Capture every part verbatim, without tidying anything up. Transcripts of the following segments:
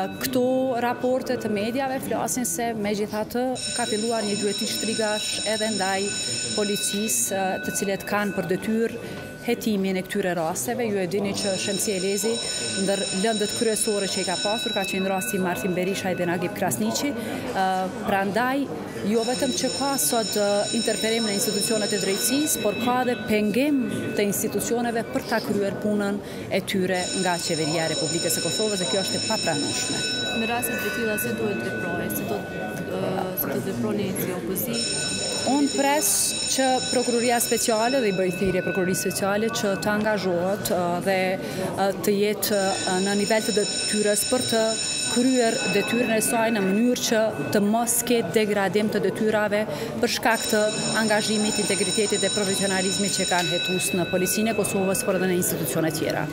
Këto raporte të mediave flasin se megjithatë ka filluar një gjueti shtrigash edhe ndaj policisë të cilët kanë për detyrë hetimin e këtyre rasteve. Ju e dini që Shemsi Elezi ndër lëndët kryesore që i ka pasur ka qenë rasti Martin Berisha dhe Nagib Krasniqi. Prandaj jo vetëm që ka sot interferim në institucionet e drejtësisë, por ka edhe pengim të institucioneve për ta kryer punën e tyre nga qeveria e Republikës së Kosovës, dhe kjo është e papranueshme. Në raste të tilla si duhet veprojë, si do si do veproni si opozitë? Unë pres që Prokuroria Speciale dhe i bëj thirrje Prokurorisë Speciale që të angazhohet dhe të jetë në nivel të detyrës për të kryer detyrën e saj në mënyrë që të mos ketë degradim të detyrave për shkak të angazhimit, integritetit dhe profesionalizmit që kanë hetues në Policinë e Kosovës, por edhe në institucione tjera.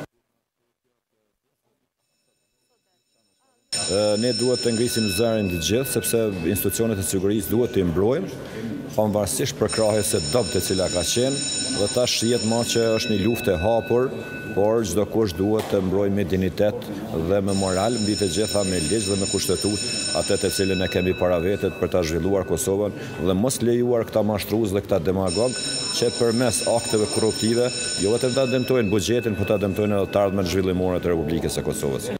Ne duhet të ngrisim zërin të gjithë, sepse institucionet e sigurisë duhet të mbrojmë, pavarësisht për krahjes së dobët e cila ka qenë, dhe tash jetë më që është një luftë e hapur, por çdo kush duhet të mbrojë me dignitet dhe me moral, mbi të gjitha me ligj dhe me kushtetut, atë të cilën e kemi para vetet për ta zhvilluar Kosovën, dhe mos lejuar këta mashtrues dhe këta demagog që përmes akteve korruptive jo vetëm ta dëmtojnë buxhetin, por ta dëmtojnë edhe të ardhmen zhvillimore të Republikës së Kosovës.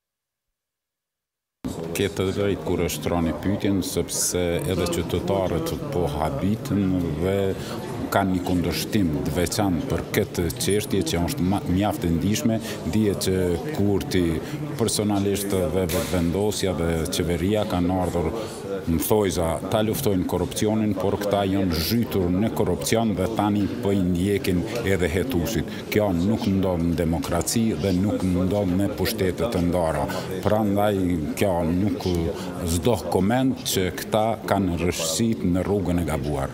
Këtë drejt kur është troni pyetjen, sepse edhe qytetarët po habitën dhe kanë një kundërshtim të veçantë për këtë çështje që është mjaft e ndihshme. Dihet që Kurti personalisht dhe vendosja dhe qeveria kanë ardhur më thojza ta luftojnë korrupsionin, por këta janë zhytur në korrupcion dhe tani po i ndjekin edhe hetuesit. Kjo nuk ndodh në demokraci dhe nuk ndodh në pushtete të ndara. Prandaj kjo nuk s'do koment që këta kanë rëshqit në rrugën e gabuar.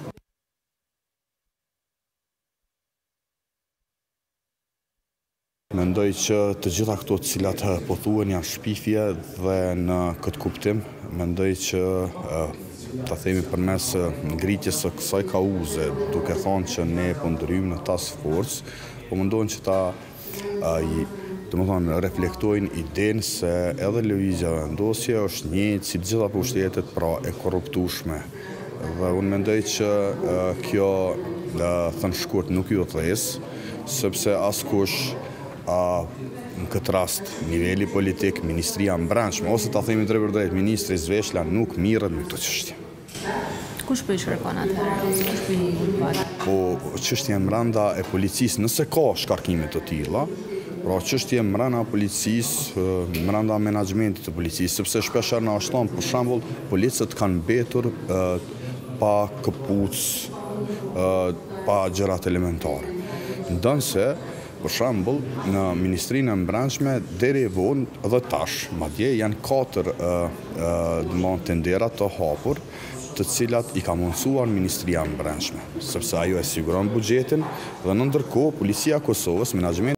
Mendoj që të gjitha këto të cilat po thuhen janë shpifje dhe në këtë kuptim mendoj që ta themi përmes ngritjes së kësaj kauze, duke thonë që ne po ndryhim në task force, po mundohen që ta domethënë reflektojnë idenë se edhe lëvizja vendosje është një si të gjitha pushtetet pra e korruptueshme. Dhe unë mendoj që kjo thënë shkurt nuk ju thes, sepse askush A, në këtë rast, niveli politik, ministria mbrëmshme, ose ta themi drejt drejt, ministri Zveshla nuk mirret me këtë çështje. Kush po i shkarkon atëherë, ose kush po i bën? Po çështja brenda e policisë, nëse ka shkarkime të tilla, pra çështja brenda policisë, brenda menaxhmentit të policisë, sepse shpesh na shton për shembull policët kanë mbetur pa këpuc, pa gjërat elementare. Ndonse për shembull, në Ministrinë e Mbrëmshme deri vonë dhe tash, madje janë katër tendera të hapur, të cilat i ka mundsuar Ministria e Mbrëmshme, sepse ajo e siguron buxhetin dhe në ndërkohë Policia e Kosovës, menaxhmenti